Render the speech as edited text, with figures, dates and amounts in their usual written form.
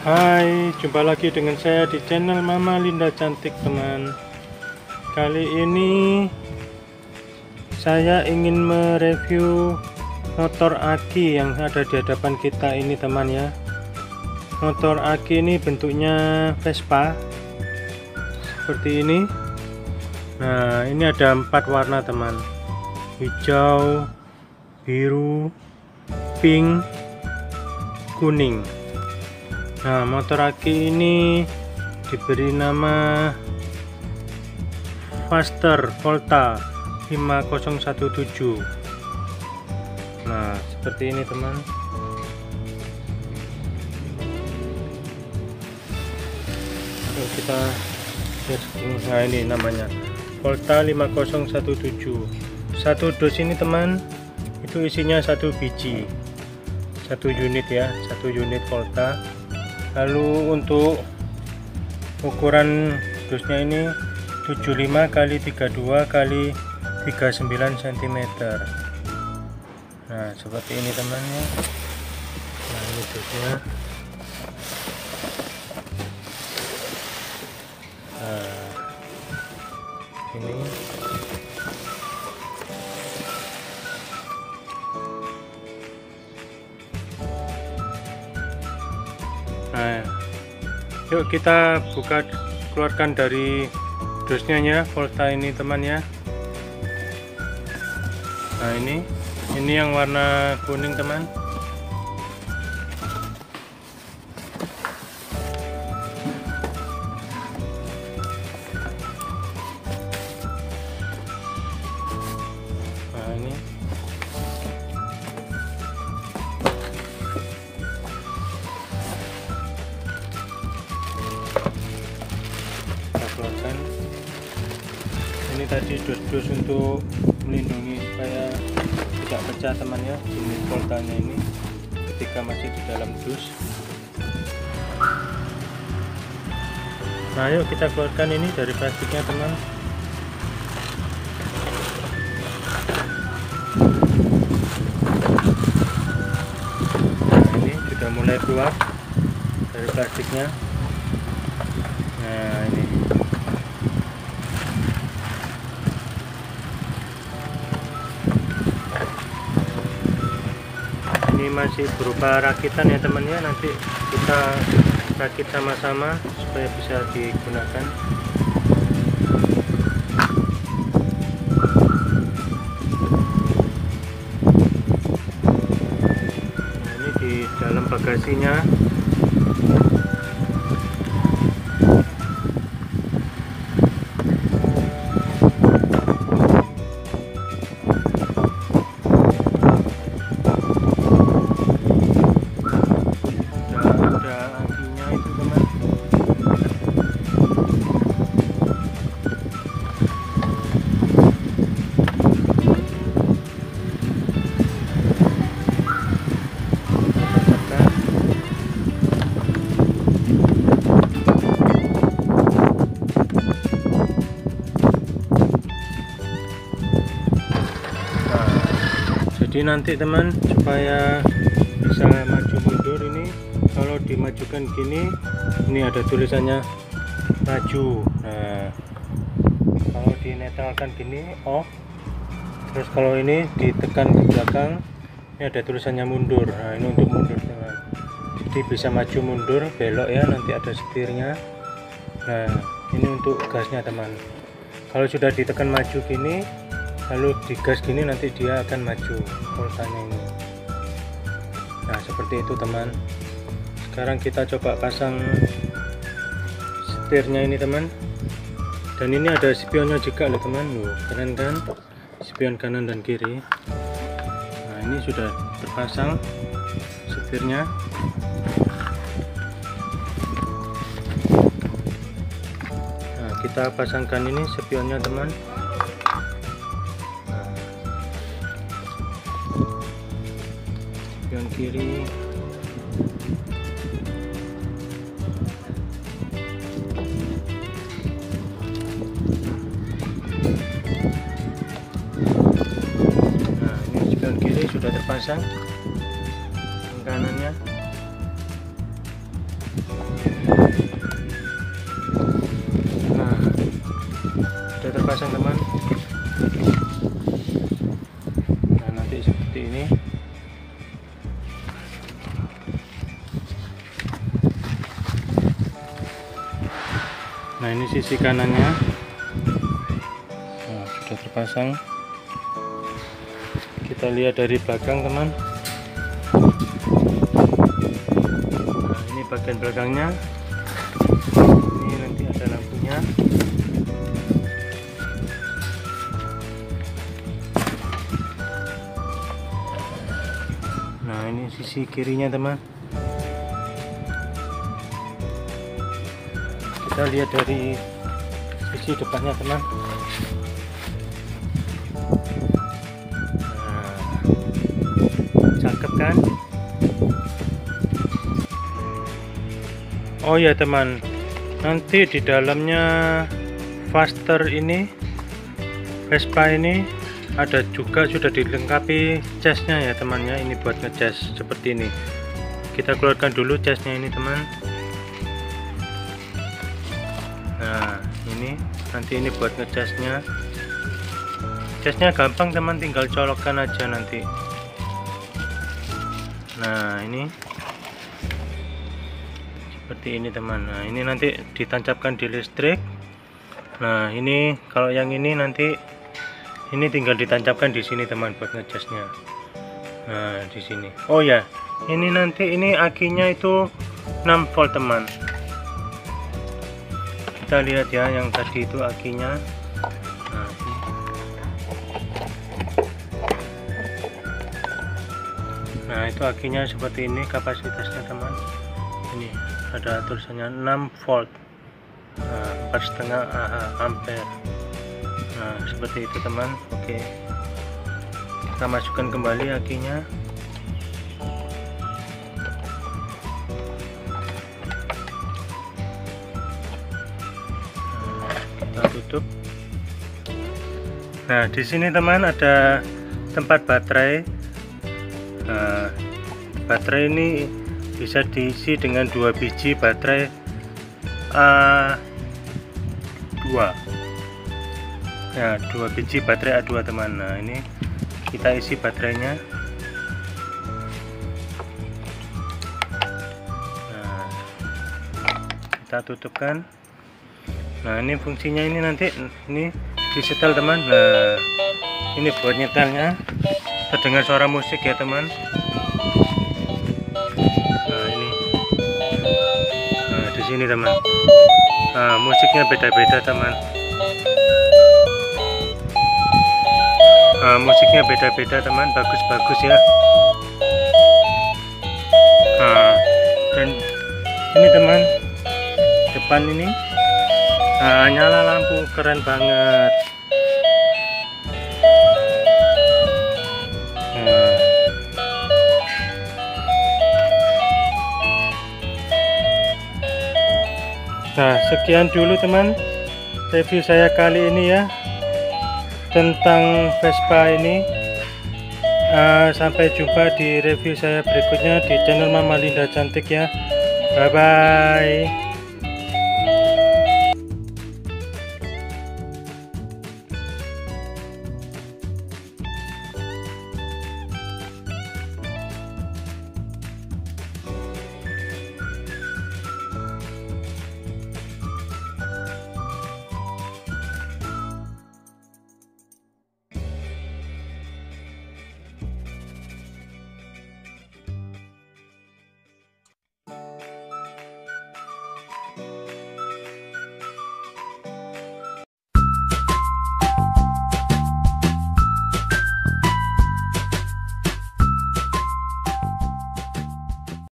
Hai, jumpa lagi dengan saya di channel Mama Linda Cantik, teman. Kali ini saya ingin mereview motor aki yang ada di hadapan kita ini, teman ya. Motor aki ini bentuknya Vespa seperti ini. Nah, ini ada 4 warna, teman. Hijau, biru, pink, kuning. Nah, motor aki ini diberi nama Faster Volta 5017. Nah, seperti ini, teman. Yuk kita lihat. Nah, ini namanya Volta 5017. Satu dos ini, teman, itu isinya 1 biji, 1 unit ya, 1 unit Volta. Lalu untuk ukuran dosnya ini 75 x 32 x 39 cm. Nah, seperti ini, teman ya. Nah, ini dosnya. Nah, ini nah, yuk kita buka, keluarkan dari dosnya ya, Volta ini, teman ya. Nah, ini yang warna kuning, teman. Nah, ini keluarkan. Ini tadi dos-dos untuk melindungi supaya tidak pecah, teman ya, unit voltanya ini ketika masih di dalam dus. Nah, yuk kita keluarkan ini dari plastiknya, teman. Nah, ini sudah mulai keluar dari plastiknya. Nah, ini masih berupa rakitan ya, teman ya. Nanti kita rakit sama-sama supaya bisa digunakan. Nah, ini di dalam bagasinya. Jadi nanti, teman, supaya bisa maju mundur ini, kalau dimajukan gini, ini ada tulisannya maju. Nah, kalau dinetralkan gini off, terus kalau ini ditekan ke belakang, ini ada tulisannya mundur. Nah, ini untuk mundur, teman. Jadi bisa maju mundur, belok ya, nanti ada setirnya. Nah, ini untuk gasnya, teman. Kalau sudah ditekan maju gini, lalu digas gini, nanti dia akan maju voltanya ini. Nah, seperti itu, teman. Sekarang kita coba pasang setirnya ini, teman. Dan ini ada spionnya juga loh, teman. Keren kan, spion kanan dan kiri. Nah, ini sudah terpasang setirnya. Nah, kita pasangkan ini spionnya, teman. Spion kiri. Nah, ini spion kiri sudah terpasang. Yang kanannya Nah, sudah terpasang teman. Nah, nanti seperti ini. Nah, ini sisi kanannya. Nah, sudah terpasang. Kita lihat dari belakang teman. Nah, ini bagian belakangnya. Ini nanti ada lampunya. Nah, ini sisi kirinya teman. Kita lihat dari sisi depannya teman. Nah, cakep kan? Oh ya teman, nanti di dalamnya Faster ini, Vespa ini ada juga sudah dilengkapi chasnya ya temannya. Ini buat ngecas seperti ini. Kita keluarkan dulu chasnya ini teman. Nah, ini nanti ini buat ngecasnya. Casnya gampang teman, tinggal colokkan aja nanti. Nah, ini seperti ini teman. Nah, ini nanti ditancapkan di listrik. Nah, ini kalau yang ini nanti ini tinggal ditancapkan di sini teman buat ngecasnya. Nah, di sini. Oh ya, ini nanti ini akinya itu 6 volt teman. Kita lihat ya, yang tadi itu akinya. Nah, itu akinya seperti ini kapasitasnya teman. Ini ada tulisannya 6 volt, 4,5 ampere. Nah, seperti itu teman. Oke, kita masukkan kembali akinya. Tutup. Nah, di sini teman ada tempat baterai. Nah, baterai ini bisa diisi dengan 2 biji baterai A2. Nah, 2 biji baterai A2 teman. Nah, ini kita isi baterainya. Nah, kita tutupkan. Nah, ini fungsinya ini nanti ini disetel teman. Nah, ini buat nyetelnya. Terdengar suara musik ya teman. Nah, ini. Nah, di sini teman. Nah, musiknya beda-beda teman. Nah, musiknya beda-beda teman, bagus-bagus ya. Nah, dan ini teman, depan ini. Nah, nyala lampu, keren banget. Nah, sekian dulu teman review saya kali ini ya tentang Vespa ini. Sampai jumpa di review saya berikutnya di channel Mama Linda Cantik ya. Bye bye.